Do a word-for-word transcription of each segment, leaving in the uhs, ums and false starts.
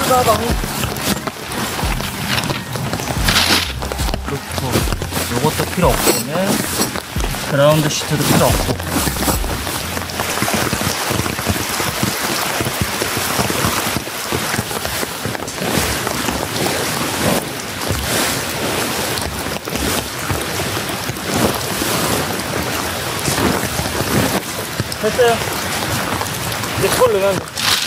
가방. 그렇고 요것도 필요 없고, 그라운드 시트도 필요 없고. 됐어요. 이제 그걸 넣으면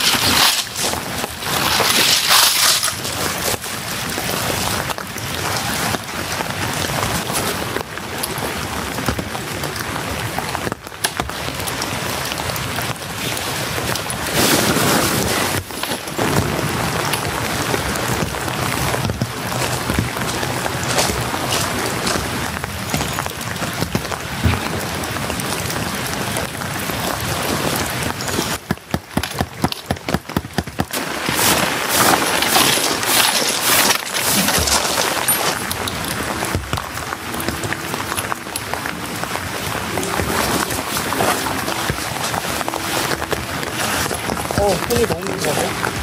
어, 손이 너무 무거워.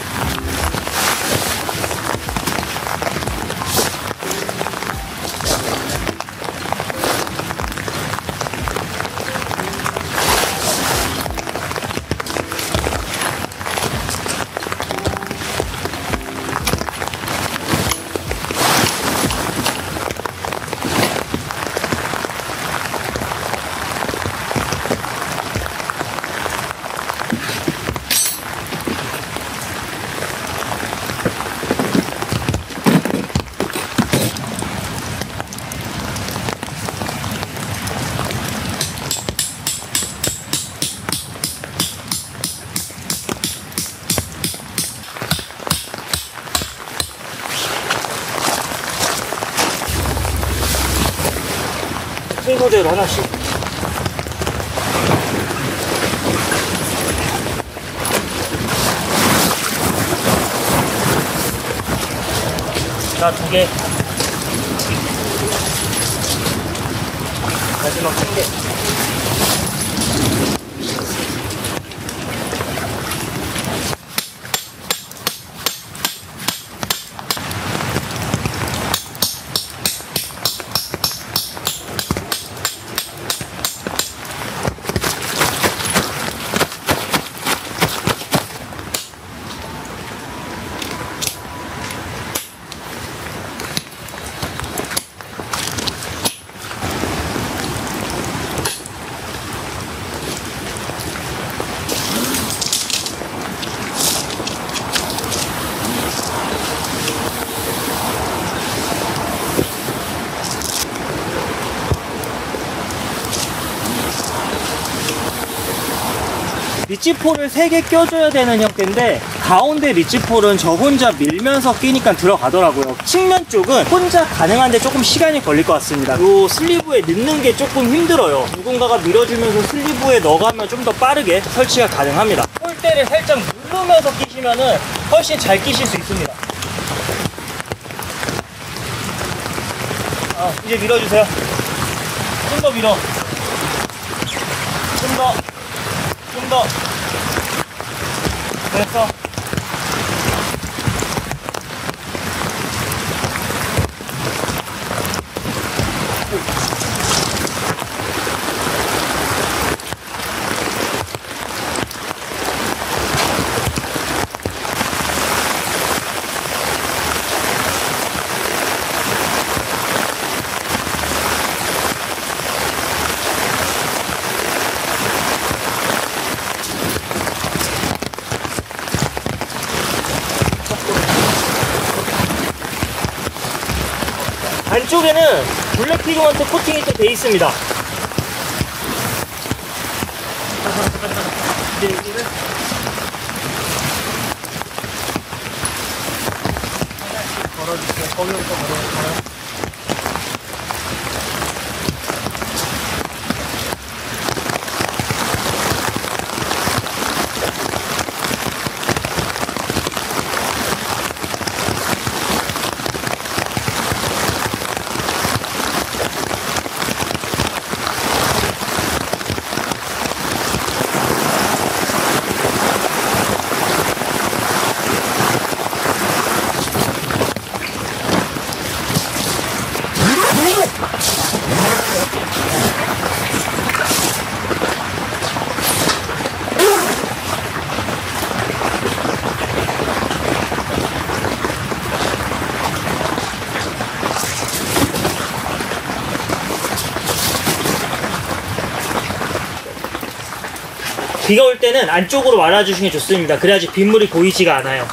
순서대로 하나씩. 자, 두 개. 마지막 한 개. 리치폴을 세 개 껴줘야 되는 형태인데, 가운데 리치폴은 저 혼자 밀면서 끼니까 들어가더라고요. 측면 쪽은 혼자 가능한데 조금 시간이 걸릴 것 같습니다. 요 슬리브에 넣는 게 조금 힘들어요. 누군가가 밀어주면서 슬리브에 넣어가면 좀 더 빠르게 설치가 가능합니다. 폴대를 살짝 누르면서 끼시면은 훨씬 잘 끼실 수 있습니다. 아, 이제 밀어주세요. 좀 더 밀어. 좀 더. 좀 더. 됐어. 안쪽에는 블랙 피그먼트 코팅이 또 돼 있습니다. 이제 여기를 하나씩 걸어주세요. 거기부터 걸어주세요. 비가 올 때는 안쪽으로 말아주시는 게 좋습니다. 그래야지 빗물이 보이지가 않아요.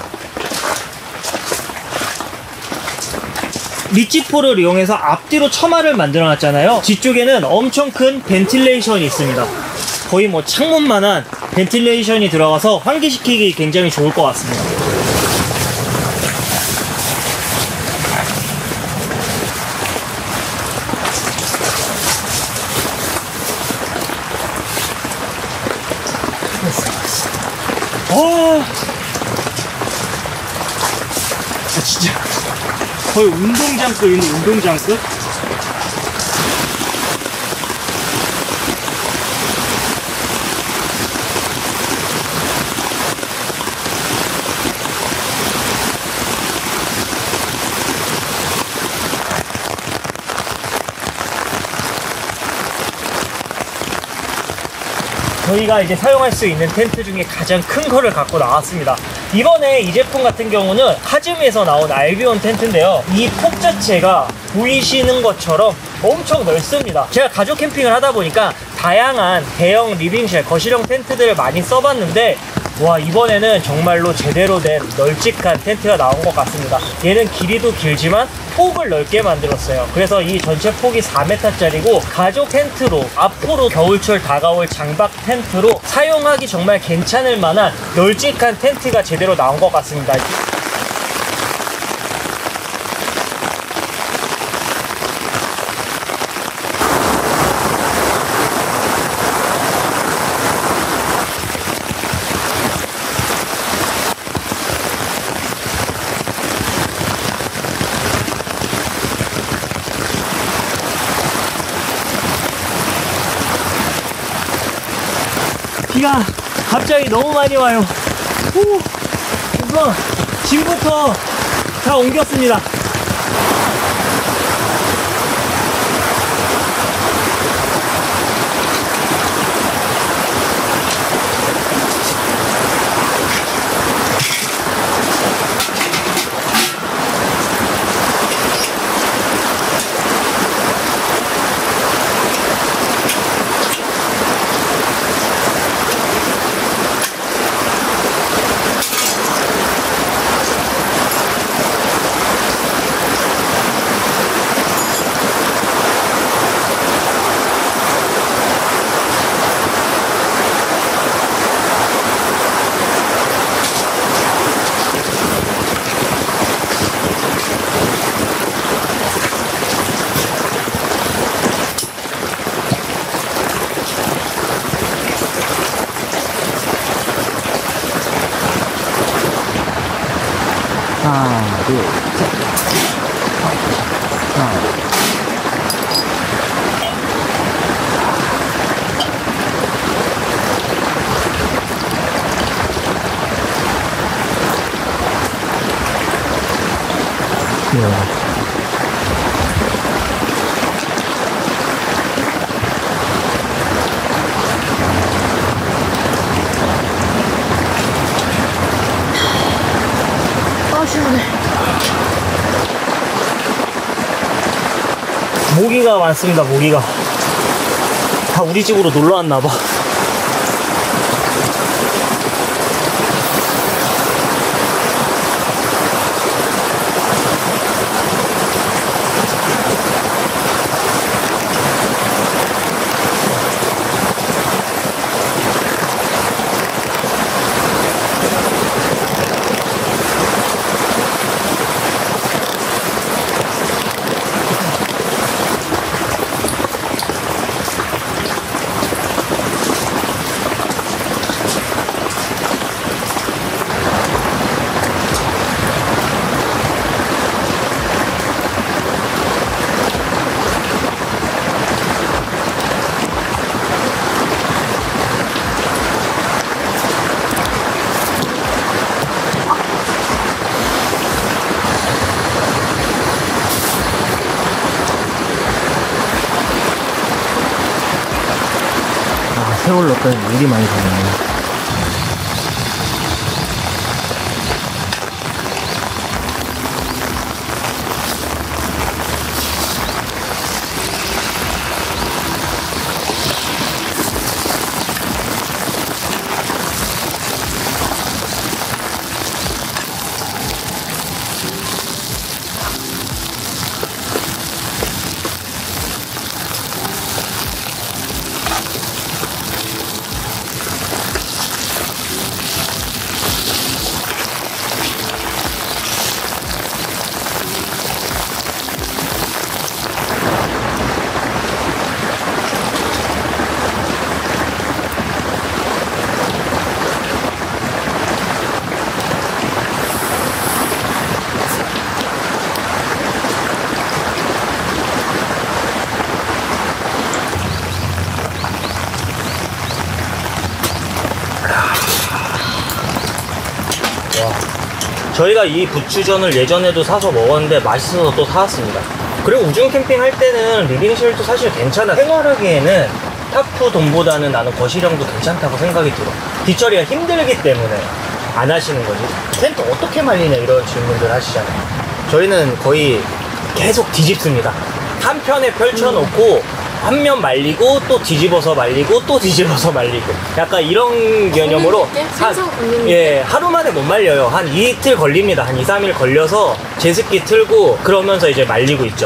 리치포를 이용해서 앞뒤로 처마를 만들어 놨잖아요. 뒤쪽에는 엄청 큰 벤틸레이션이 있습니다. 거의 뭐 창문만한 벤틸레이션이 들어가서 환기시키기 굉장히 좋을 것 같습니다. 어, 아, 진짜 거의 운동장급인데, 운동장급? 저희가 이제 사용할 수 있는 텐트 중에 가장 큰 거를 갖고 나왔습니다. 이번에 이 제품 같은 경우는 카즈미에서 나온 알비온 텐트인데요. 이 폭 자체가 보이시는 것처럼 엄청 넓습니다. 제가 가족 캠핑을 하다 보니까 다양한 대형 리빙쉘, 거실형 텐트들을 많이 써봤는데 와, 이번에는 정말로 제대로 된 널찍한 텐트가 나온 것 같습니다. 얘는 길이도 길지만 폭을 넓게 만들었어요. 그래서 이 전체 폭이 사 미터짜리고 가족 텐트로, 앞으로 겨울철 다가올 장박 텐트로 사용하기 정말 괜찮을 만한 널찍한 텐트가 제대로 나온 것 같습니다. 비가 갑자기 너무 많이 와요. 오, 우선 짐부터 다 옮겼습니다. 하나, 둘, 셋. 하나. 네. 모기가 많습니다. 모기가 다 우리 집으로 놀러 왔나봐. 세월 넣었더니 물이 많이 가네. 저희가 이 부추전을 예전에도 사서 먹었는데 맛있어서 또 사왔습니다. 그리고 우중 캠핑 할 때는 리빙실도 사실 괜찮아. 생활하기에는 타프 돈보다는 나는 거실형도 괜찮다고 생각이 들어. 뒷처리가 힘들기 때문에 안 하시는 거지. 텐트 어떻게 말리냐 이런 질문들 하시잖아요. 저희는 거의 계속 뒤집습니다. 한 편에 펼쳐놓고 한 면 말리고 또 뒤집어서 말리고 또 뒤집어서 말리고 약간 이런 개념으로 한, 예, 하루 만에 못 말려요. 한 이틀 걸립니다. 한 이, 삼 일 걸려서 제습기 틀고 그러면서 이제 말리고 있죠.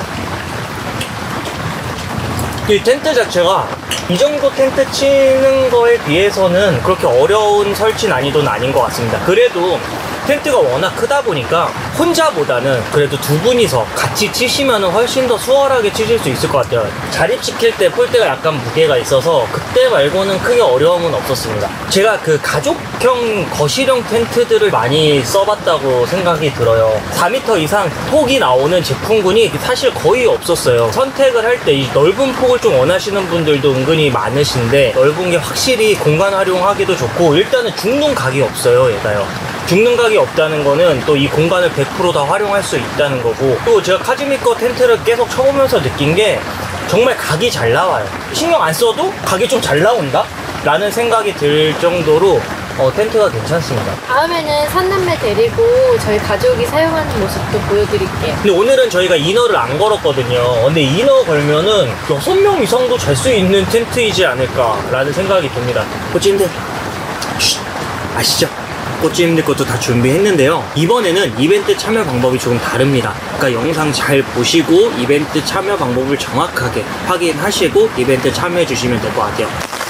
이 텐트 자체가 이 정도 텐트 치는 거에 비해서는 그렇게 어려운 설치 난이도는 아닌 것 같습니다. 그래도 텐트가 워낙 크다 보니까 혼자보다는 그래도 두 분이서 같이 치시면 훨씬 더 수월하게 치실 수 있을 것 같아요. 자립시킬 때 폴대가 약간 무게가 있어서 그때 말고는 크게 어려움은 없었습니다. 제가 그 가족형 거실형 텐트들을 많이 써봤다고 생각이 들어요. 사 미터 이상 폭이 나오는 제품군이 사실 거의 없었어요. 선택을 할 때 이 넓은 폭을 좀 원하시는 분들도 은근히 많으신데 넓은 게 확실히 공간 활용하기도 좋고 일단은 죽는 각이 없어요. 얘가요. 죽는 각이 없다는 거는 또 이 공간을 백 퍼센트 다 활용할 수 있다는 거고, 또 제가 카즈미 거 텐트를 계속 쳐보면서 느낀 게 정말 각이 잘 나와요. 신경 안 써도 각이 좀 잘 나온다? 라는 생각이 들 정도로 어, 텐트가 괜찮습니다. 다음에는 삼남매 데리고 저희 가족이 사용하는 모습도 보여드릴게요. 근데 오늘은 저희가 이너를 안 걸었거든요. 근데 이너 걸면은 여섯 명 이상도 잘 수 있는 텐트이지 않을까라는 생각이 듭니다. 꼬찜들 아시죠? 꼬찜들 것도 다 준비했는데요. 이번에는 이벤트 참여 방법이 조금 다릅니다. 그러니까 영상 잘 보시고 이벤트 참여 방법을 정확하게 확인하시고 이벤트 참여해 주시면 될 것 같아요.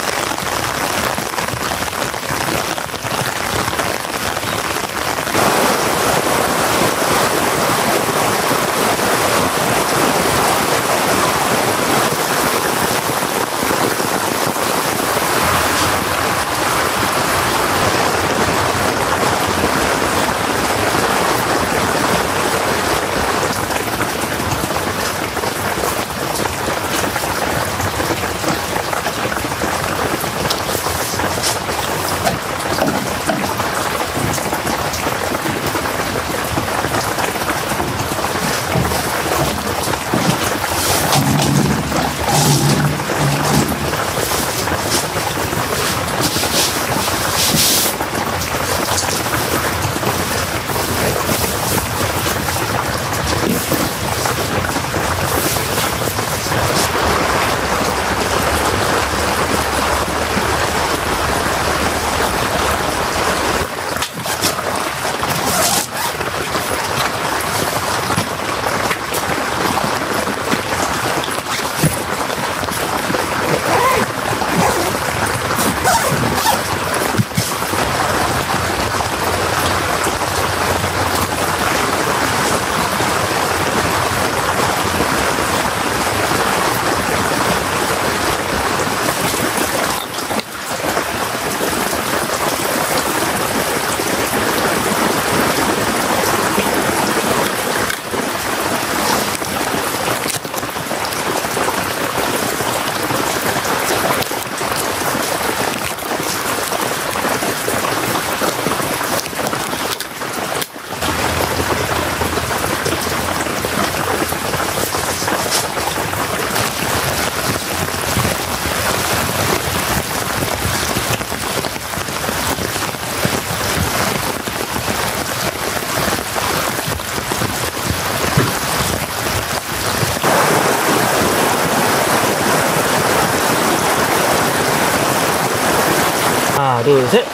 하나, 둘, 셋.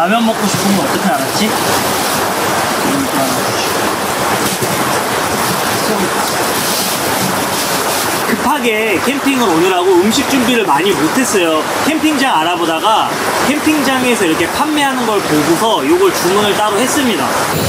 라면 먹고 싶은 거 어떻게 알았지? 급하게 캠핑을 오느라고 음식 준비를 많이 못했어요. 캠핑장 알아보다가 캠핑장에서 이렇게 판매하는 걸 보고서 이걸 주문을 따로 했습니다.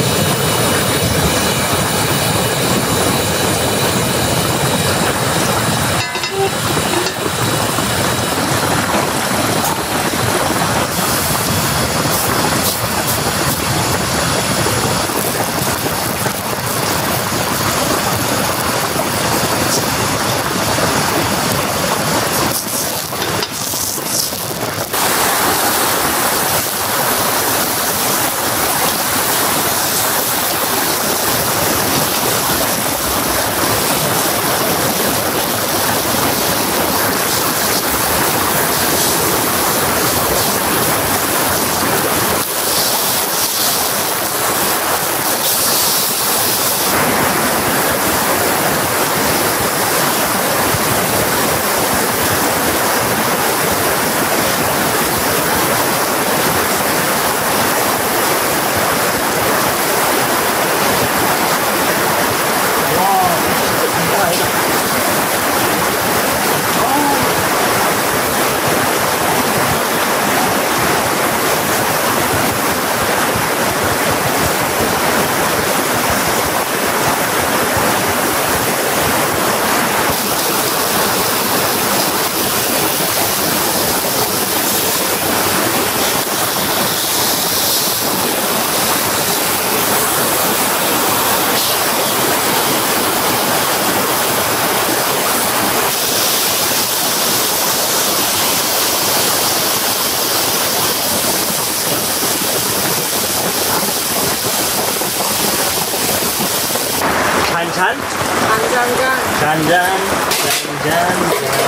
잔잔? 안장장. 잔잔, 잔잔,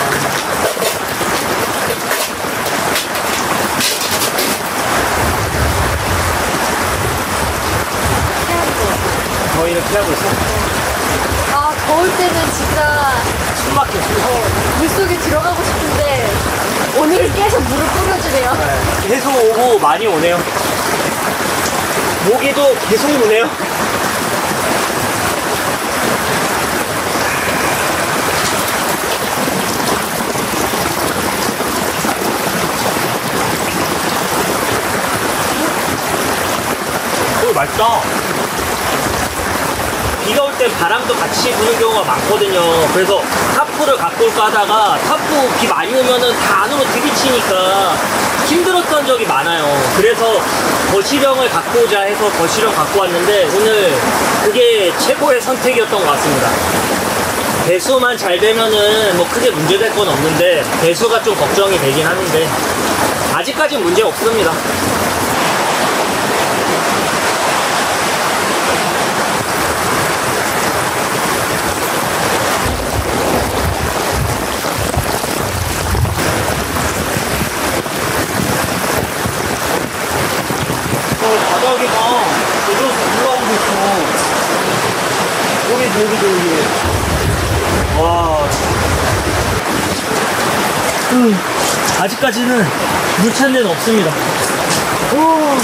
더 이렇게 하고 있어. 아, 더울 때는 진짜 숨 막혀. 물속에 들어가고 싶은데 오늘은 계속 물을 뿌려주네요. 계속 오고 많이 오네요. 모기도 계속 오네요. 오, 맛있다. 비가 올 때 바람도 같이 부는 경우가 많거든요. 그래서 타프를 갖고 올까 하다가 타프 비 많이 오면은 다 안으로 들이치니까 힘들었던 적이 많아요. 그래서 거실형을 갖고 오자 해서 거실형 갖고 왔는데 오늘 그게 최고의 선택이었던 것 같습니다. 배수만 잘 되면은 뭐 크게 문제될 건 없는데 배수가 좀 걱정이 되긴 하는데 아직까진 문제 없습니다. 바닥이가 내려서 올라오고 있어. 여기 여기도 여기. 와. 음, 아직까지는 물 찬 데는 없습니다. 오.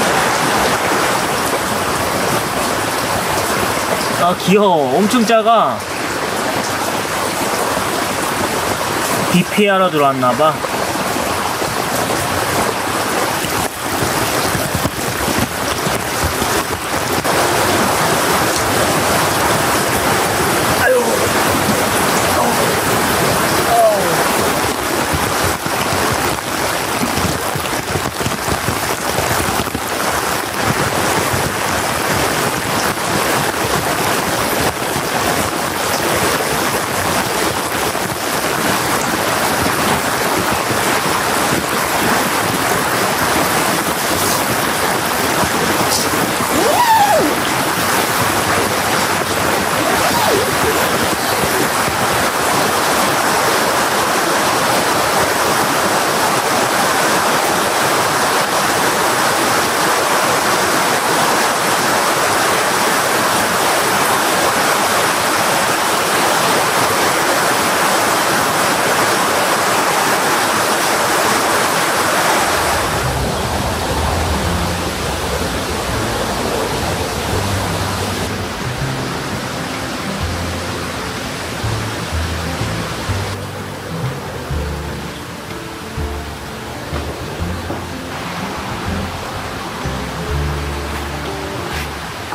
아, 귀여워. 엄청 작아. 비 피하러 들어왔나봐.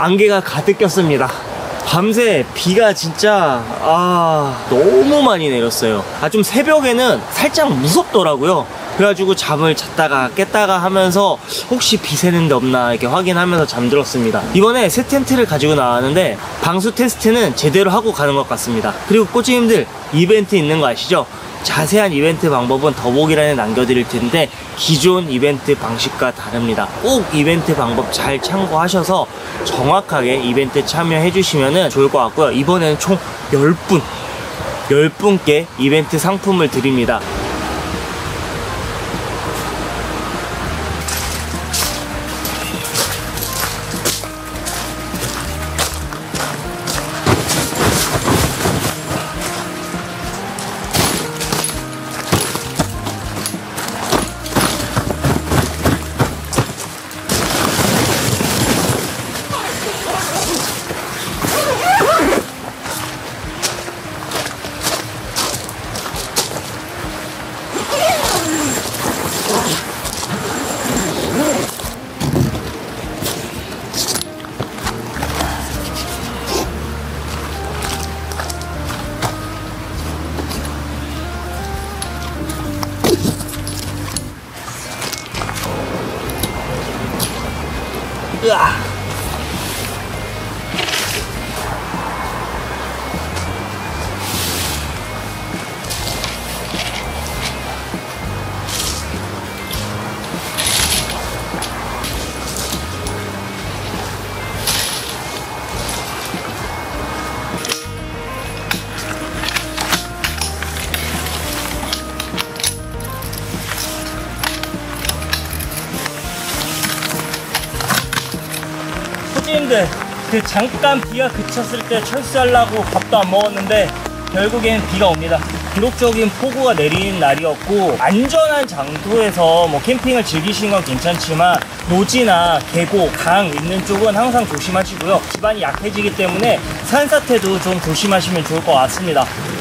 안개가 가득 꼈습니다. 밤새 비가 진짜 아 너무 많이 내렸어요. 아 좀 새벽에는 살짝 무섭더라고요. 그래가지고 잠을 잤다가 깼다가 하면서 혹시 비 새는 데 없나 이렇게 확인하면서 잠들었습니다. 이번에 새 텐트를 가지고 나왔는데 방수 테스트는 제대로 하고 가는 것 같습니다. 그리고 꼬치님들 이벤트 있는 거 아시죠? 자세한 이벤트 방법은 더보기란에 남겨드릴 텐데 기존 이벤트 방식과 다릅니다. 꼭 이벤트 방법 잘 참고하셔서 정확하게 이벤트 참여해 주시면 좋을 것 같고요. 이번에는 총 열 분 열 분께 이벤트 상품을 드립니다. 으아. 코치님들, 그 잠깐 비가 그쳤을 때 철수하려고 밥도 안 먹었는데 결국엔 비가 옵니다. 기록적인 폭우가 내리는 날이었고 안전한 장소에서 뭐 캠핑을 즐기시는 건 괜찮지만 노지나 계곡, 강 있는 쪽은 항상 조심하시고요. 기반이 약해지기 때문에 산사태도 좀 조심하시면 좋을 것 같습니다.